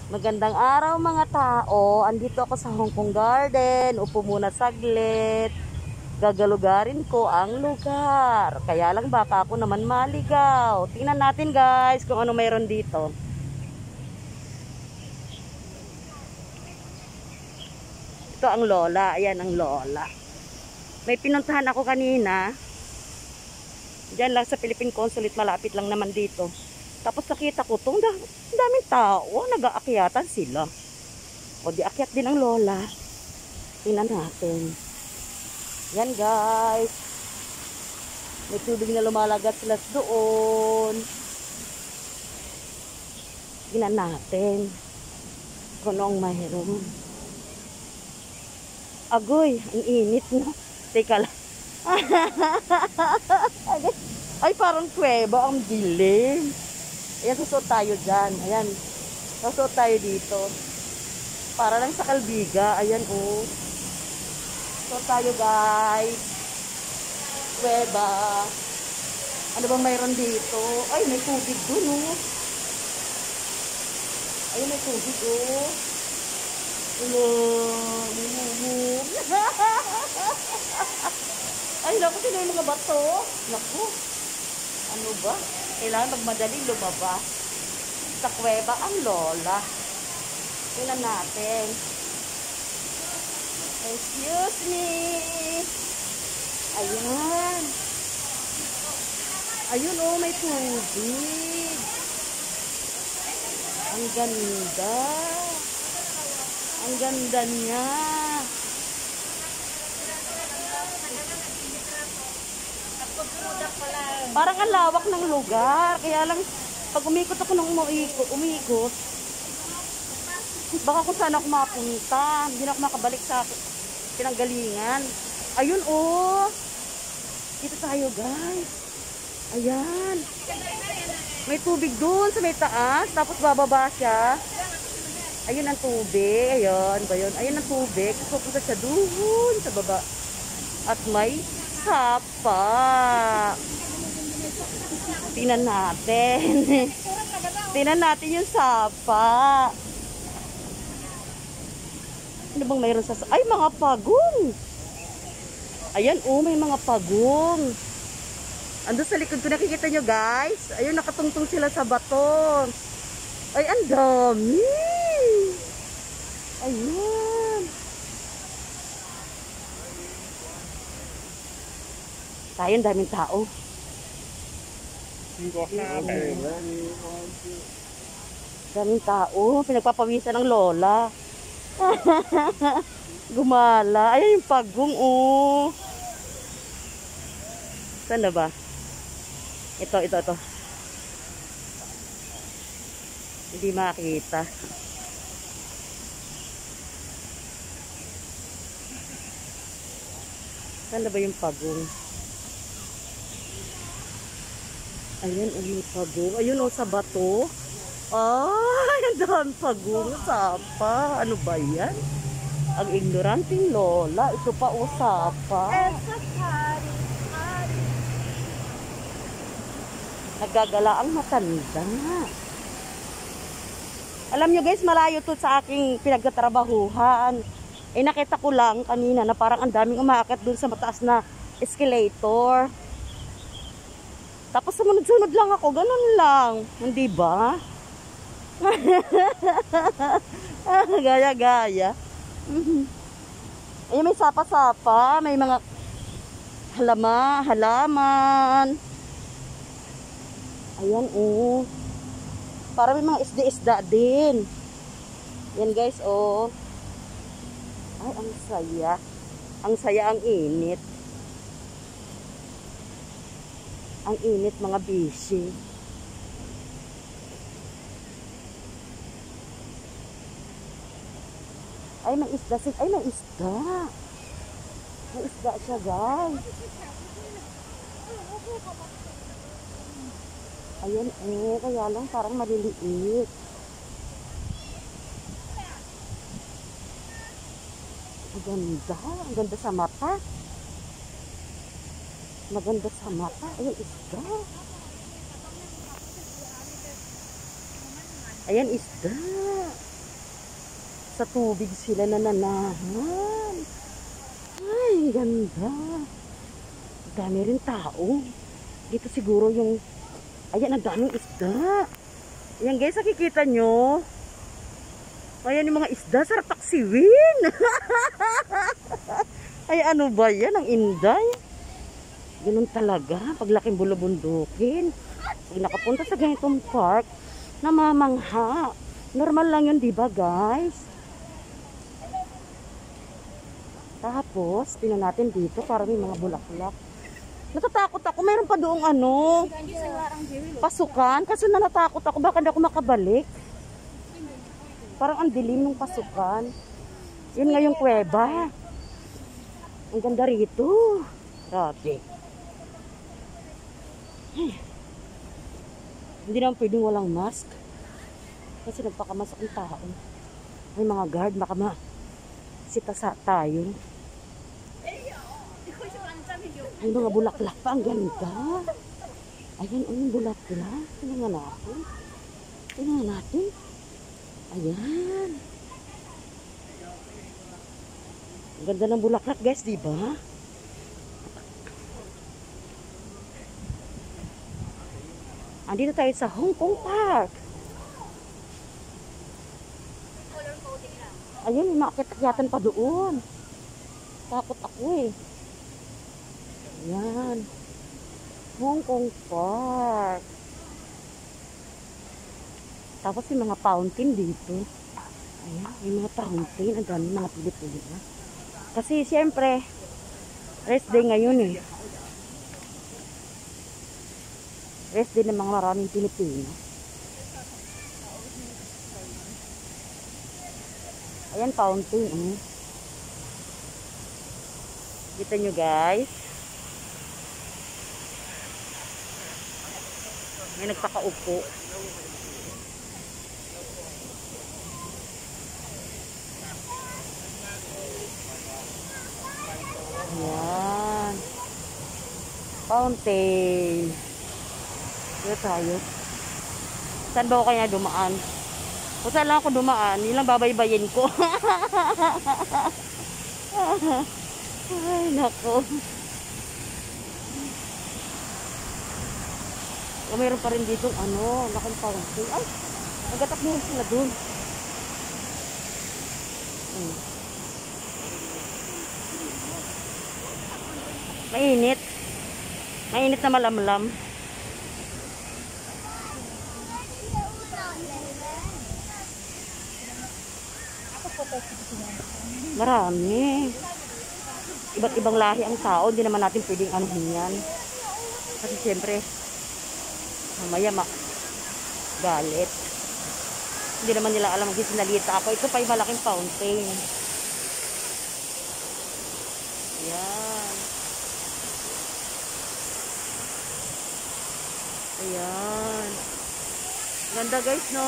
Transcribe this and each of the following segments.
Magandang araw mga tao. Andito ako sa Hong Kong Garden. Upo muna saglit. Gagalugarin ko ang lugar. Kaya lang baka ako naman maligaw. Tingnan natin guys kung ano mayroon dito. Ito ang lola. Ayan ang lola. May pinuntahan ako kanina. Diyan lang sa Philippine Consulate. Malapit lang naman dito. Tapos nakita ko itong daming tao, nag-aakyatan sila. O di akyat din ang lola. Tingnan natin. Yan guys. May tubig na lumalagat sila doon. Tingnan natin. Kung anong mayroon. Agoy, ang init na. Teka lang. Ay parang kuweba, ang dilim. Ayan, susot tayo dyan. Ayan. Susot tayo dito. Para lang sa kalbiga. Ayan, oh. Susot tayo, guys. Kuweba. Ano bang mayroon dito? Ay, may tubig dun, oh. Ay, may tubig, oh. Hello. Ay, naku, sino yung mga bato? Naku. Ano ba? Kailangan magmadaling lumabas. Sa kuweba ang lola. Tingnan natin. Excuse me. Ayan. Ayun oh, may tubig. Ang ganda. Ang ganda niya. Parang ang lawak ng lugar. Kaya lang, pag umikot ako ng umikot, baka kung saan ako mapunta. Hindi na ako makabalik sa pinanggalingan. Ayun, oh. Dito tayo, guys. Ayan. May tubig dun sa may taas. Tapos bababa siya. Ayun ang tubig. Ayun ba yun? Ayun ang tubig. Pupunta siya dun sa baba. At may sapa. Tingnan natin. Tingnan natin yung sapa. Ano bang mayroon sa... Ay, mga pagong. Ayan, oh, may mga pagong. Ando sa likod ko, nakikita nyo, guys. Ayun, nakatungtong sila sa bato. Ay, ang dami. Ayun. Tayo, ang daming tao. Daming tao. Pinagpapawisan ng lola. Gumala. Ayan yung pagong, oh. Saan na ba? Ito. Hindi makita. Saan na ba yung pagong? Ayan, may pagong. Ayun, oh, sa bato. Ay, ang dami pagong. Sapa. Ano ba yan? Ang ignoranting lola. Ito pa, oh, sapa. Nagagala ang matanda. Alam nyo guys, malayo to sa aking pinagtatrabahuhan. Eh, nakita ko lang kanina na parang ang daming umaakit dun sa mataas na escalator. Tapos sumunod-sunod lang ako, ganun lang. Hindi ba? Gaya-gaya. Ayun, may sapa-sapa, may mga halaman. Ayan, oh. Para may mga isda-isda din. Yan guys, oh. Ay, ang saya. Ang saya, ang init. Ang init, mga bishi. Ay, may isda. Ay, may isda. May isda siya, guys. Ayan, eh. Kaya lang parang maliliit. Ang ganda. Ang ganda sa mata. Maganda sa mata. Ayun, isda. Ayan, isda. Nasa tubig sila nananahan. Ay, ganda. Dami rin tao. Dito siguro yung... Ayan, ang daming isda. Ayan guys, nakikita nyo. Ayan yung mga isda. Sarap taksiwin. Ay, ano ba yan? Ang inday. Ganun talaga. Paglaking bulubundukin. Pag nakapunta sa ganitong park, namamangha. Normal lang yun, di ba guys? Tapos, tingnan natin dito para may mga bulaklak. Natatakot ako. Mayroon pa doong ano, pasukan. Kasi natakot ako. Baka hindi ako makabalik. Parang ang dilim ng pasukan. Yun nga yung kuweba. Ang ganda rito. Grabe. Hindi naman pwedeng walang mask. Kasi nagpakamask ang tao. May mga guard. Baka masitasa tayo. May mga bulaklak pa. Ang ganda. Ayan, yung bulaklak. Tingnan natin. Tingnan natin. Ayan. Ang ganda ng bulaklak guys, di ba? Andito tayo sa Hong Kong Park. Ayun, may makakitakyatan pa doon. Takot ako eh. Ayan. Hong Kong Park. Tapos may mga fountain dito. Ayan, may mga fountain. Ang dami mga pili-pili na. Kasi siyempre, rest day ngayon eh. Rest day ng mga maraming Pilipino. Ayan, fountain. Kita nyo guys. May nagpakaupo. Ayan. Fountain. Dito tayo. Saan ba ako kaya dumaan? Kung saan lang ako dumaan, yun lang babaybayin ko. Ay, nako. O, mayroon pa rin dito, ano, lakang fountain. Ay, nagatak mo sila dun. Mainit. Mainit na malamlam. Marami. Iba't ibang lahi ang tao. Hindi naman natin pwedeng anuhin yan. Kasi siyempre, mamaya galit. Hindi naman nila alam kung sinalita ako. Ito pa yung malaking fountain. Ayan. Ayan. Ganda guys, no?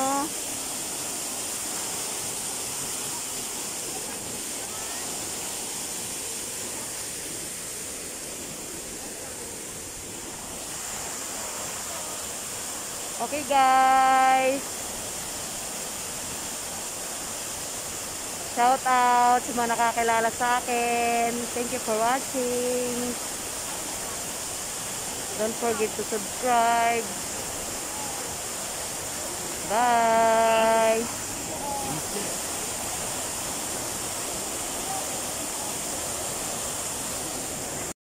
Okay guys. Shout out sa mga nakakilala sa akin. Thank you for watching. Don't forget to subscribe. Bye.